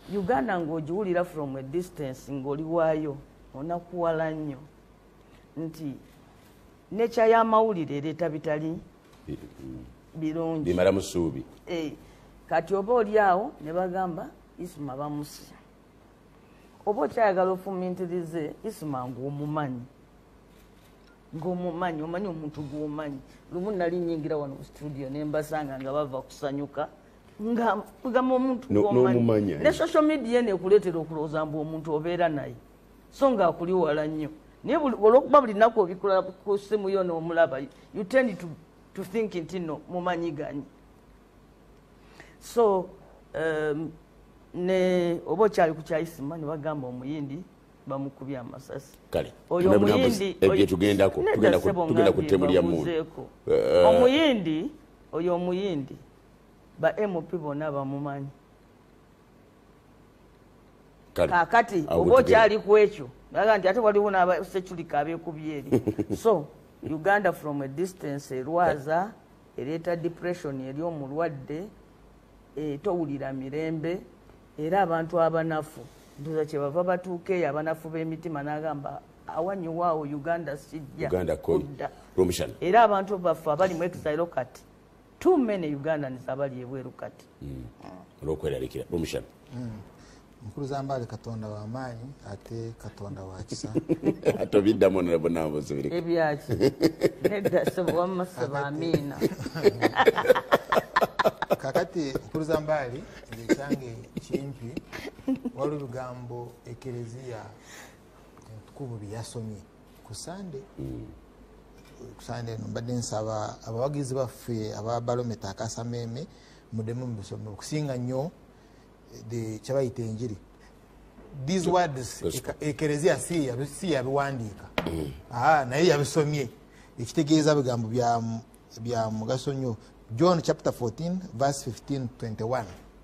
Uganda ng'ogiwulira from a distance ng'oli waayo onakuwala nnyo nti nature y'amawulire ereeta bitali birungi bimala musuubi. Kati oba oli awo ne bagamba Isma bamusya oba okyayagala ofumintirize Isma ng'omumanyi omanyi omuntu gw'omanyi. Lumu nali nnyingira wano ku studio ne mbasanga nga bava kusanyuka nga mugamba omuntu gw'omanyi ne social media neekuleetera okulowooza mbu omuntu obeera naye so ng'akuli wala nnyo naye olw'okuba buli nnaku obikola ku ssimu yo n'omulaba you tend to think nti no mumanyiganye. So ne oba okyali ku kya Isma ne bagamba omuyindi bamukubye amasasi. Kale oyo omuyindi tugenda kutemulya muntu omuyindi ba MP bonna bamumanyi. Kakati oba okyali ku ekyo baga nti ate waliwo n'abaseculika abeekubye eri. So Uganda from a distance erwaza ereeta depression eri omulwadde towulira mirembe era abantu abanafu ndoza kyebava batuuka eyo abanafu b'emitima n'agamba awanyuwaawo Uganda sijja kudda era abantu baffe abali mu exile kati too many Ugandans abali ebweru kati olw'okweraliikira Rumishana. Mukulu Zambale Katonda wa maanyi ate Katonda wa kisa atobiddamu nabonambuzi biri ebyaki nedda sebo wamma sebo amiina. Kakati Mukulu Zambale ekyange kimpi waliwo lugambo ekereziya entukuvu byasomye ku Sande. Kusande mbadde nsaba abawagizi baffe aba Barometer Akasammeme mudemu mubisome okusinga nnyo de chabayita enjiri. These words ekereziya si yabiwandiika naye yabisomye ekitegeeza bigambo bya mugaso nnyo. John chapter 14 verse 15-21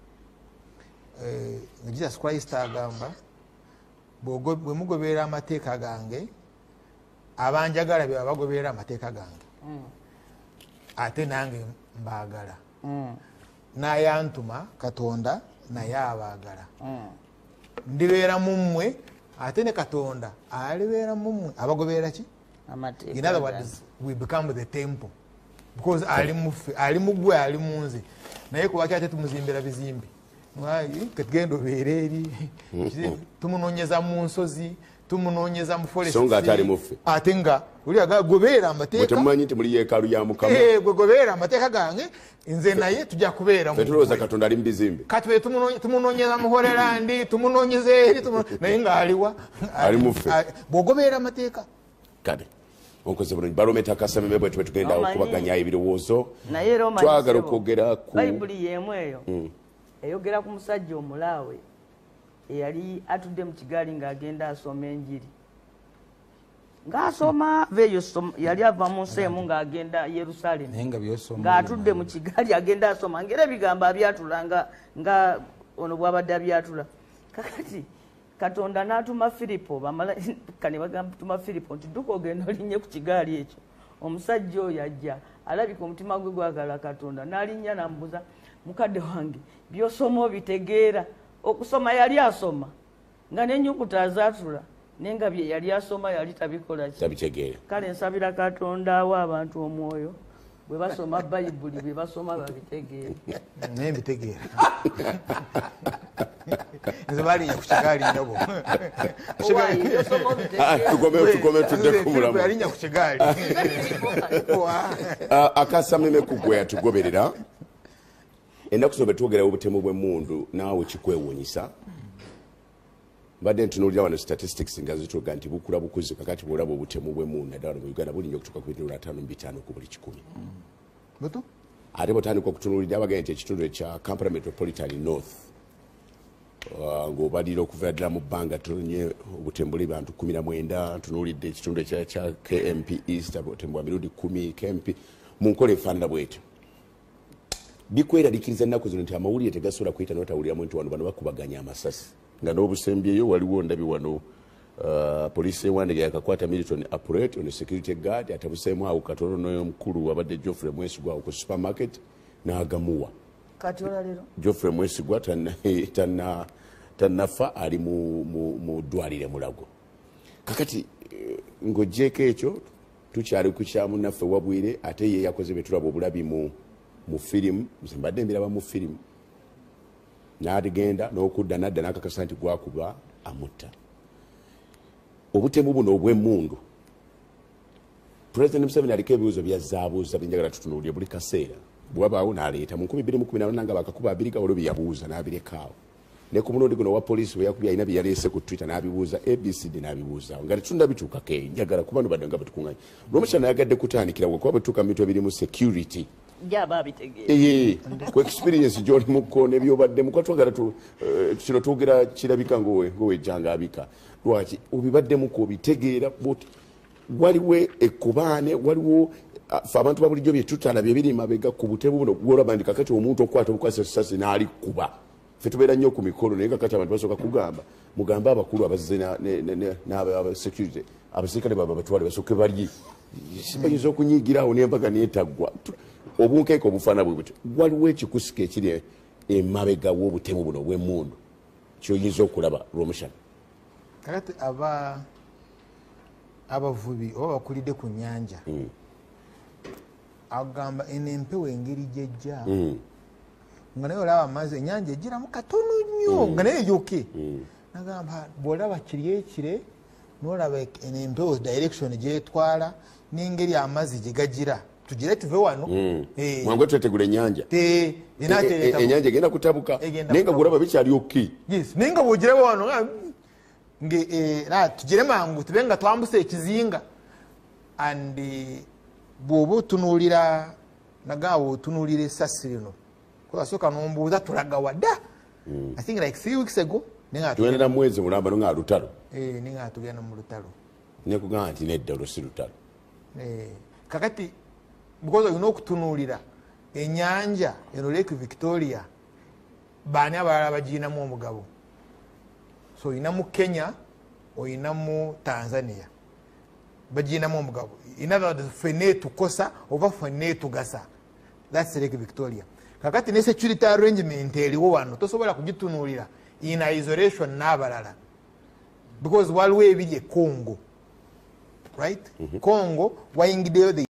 Jesus Christ agamba bwe mugoberera amateeka gange abanjagala bye bagoberera amateeka gange ate nange mbaagala n'ayantuma Katonda naye abaagala ndibeera mu mmwe ate ne Katonda alibeera mu mmwe abagoberera ki amateeka. In other words we become the temple because ali mu ggwe ali mu nze naye kubaki ate tumuzimbira bizimbe katugenda obeera eri tumunoonyeza mu nsozi tumunoonyeza mu forest so nga atali muffe ate nga oli gobeera amateeka temumanyi nti muli yeekaalu ya Mukama gwe gobeera amateeka gange nze naye tujja kubeera tulowooza Katonda ali mu bizimbe kati tumunoonyeza mu Holerandi tumunoonyeza eri naye ng'aliwa ali muffe bw'ogobeera amateeka. Kale onkoze bulungi Barometer Akasammeme bwe tube tugenda okubaganya ebirowoozo twagala okwogera ku Bayibuli y'emu eyo eyogera ku musajja omulaawe eyali atudde mu kigaali ng'agenda asoma enjiri ng'asoma veyo yali ava mu nsi emu ng'agenda Yerusaalemu ng'atudde mu kigaali agenda asoma ngera ebigambo abyatula nga ono bw'abadde abyatula. Kakati Katonda n'atuma Filipo bamalayika ne bagamba Filipo nti dduka ogenda olinnye ku kigaali ekyo. Omusajja oyo ajja alabika omutima gwe gwagala Katonda n'alinnya n'amubuuza mukadde wange by'osoma obitegeera. Okusoma yali asoma nga n'ennyukuta azaatula naye nga bye yali asoma yali tabikola tabitegeera. Kale nsabira Katonda awa abantu omwoyo bwe basoma Bayibuli bye basoma babitegeera. Naye mbitegeera nze balinya ku kigaali nyobo tugome tudde ku mulamu balinya ku kigaali. Akasammeme ku gwe yatugoberera ennaku zino betwogera obutemu bw'emmundu naawe kikwewuunyisa. Mbadde ntunuulira wano statistics nga zituga nti bukula bukuzi kakati bw'olaba obutemu bw'emmundu naddala mu Uganda bulinnya okutuuka ku 5.5 ku buli 100. Ate bw'otandika okutunuulira abagenda nti ekitundu ekya Kampala Metropolitan North ng'obalira okuva ddala mu bbanga tonye obutemu buli bantu 19. Ntunuulidde ekitundu ekya KMP East obutemu bwa mirundi 10 KMP mu nkola efaanana bw'etyo. Bikweraliikiriza ennaku zino nti amawulire tegasobola kuyita n'otawuliramu nti wano bano bakubaganya amasasi nga n'obusembyeyo waliwo ndabi wano poliisi ewandiga yakakwata Milton Apurate ono security guard atabuseemu awo katono n'omukulu wabadde Geoffrey Mwesigwa ku supermarket n'agamuwa. Kati olalero Geoffrey Mwesigwa Nffa ali mu ddwaliro Mulago. Kakati ng'oggyeko ekyo tukyali ku kya munnaffe Wabwire ate ye yakoze bye tulaba obulabi mu firimu, nze mbadde mbiraba mu firimu. N'agenda n'okudda n'adda n'akakasa nti gwakuba amutta. Obutemu buno obw'emmundu President Museveni aliko ebibuuzo byazaabuuza byenjagala tutunuulire buli kaseera bwabaawo n'aleeta mu 2014 nanga bakakuba abiri gawolo bye yabuuza n'abirekaawo ne ku mulundi guno wa poliisi bwe yakubye alina bye yaleese ku Twitter n'abibuuza ABCD n'abibuuzaawo nga tetunda bituukako njagala kuba badde nga batukuŋŋanya Romecha nayagadde kutandikira kuba bwetuuka mu bintu ebirimu security ku experience gy'oli mukko n'ebyobadde mukuba twagala kino twogera kirabika ng'owejjangabika lwaki obibaddemuko obitegeera buti waliwo ekkubaane waliwo fe abantu babulijjo bye tutala bye biri mabega ku butebu buno gwolaba ndi kakati omuntu okwata obukwasa esasi n'ali kuba fe tubeera nnyo ku mikolo naye kakati abantu basooka kugamba mugambe abakulu abazze security abasirikale baba batwale basooke balyi sibayinza okunyiigiraawo n'embaga neetaggwa obunkeeko obufaana bwe buti waliwo ekikusika ekiri emabega w'obutemu buno obw'emmundu kyoyinza okulaba Romushana kakati abavubi oba bakulidde ku nnyanja agamba enempewo engeri gyejja nga naye olaba amazzi ennyanja egiramu katono nnyo nga naye yoke nagamba bw'olaba kiryekire n'olaba enempewo direction gyetwala n'engeri amazzi gye gagira tugire tuve wano mwangu twetegula ennyanja ennyanja egenda kutabuka naye nga bw'olaba bikyali oki naye nga bw'ogiraba wano tugire mangu tube nga twambusa ekizinga and bw'oba otunuulira nagaawe otunuulira essasi lino kubasooka n'ombuuza tulaga wadda I think like 3 weeks ago tugendera mwezi mulamba no nga lutalo ninga tugenda mu lutalo nekugamba nti nedda olwo si lutalo kakati because olina okutunuulira ennyanja eno Lake Victoria baani abalala bagiinamu omugabo so oyina mu Kenya oyina mu Tanzania bagiinamu omugabo fene tukosa oba fene tugasa that's Lake Victoria kakati ne security arrangement eriwo wano tosobola kugitunuulira in isolation n'abalala because waliwo ebiri e Congo right Congo wayingiddeyo